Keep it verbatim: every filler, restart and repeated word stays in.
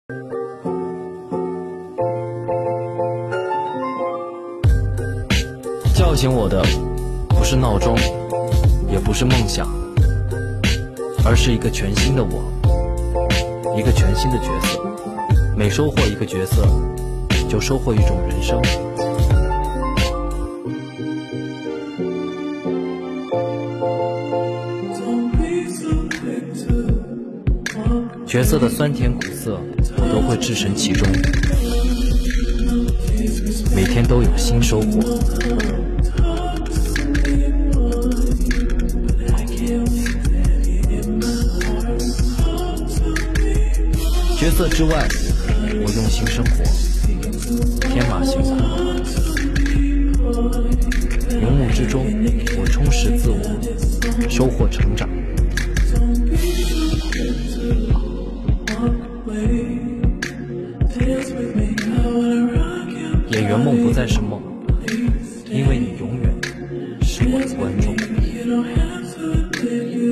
叫醒我的不是闹钟，也不是梦想，而是一个全新的我，一个全新的角色。每收获一个角色，就收获一种人生。角色的酸甜苦涩，我都会置身其中，每天都有新收获。角色之外，我用心生活，天马行空；云雾之中，我充实自我，收获成长。演员梦不再是梦，因为你永远是我的观众。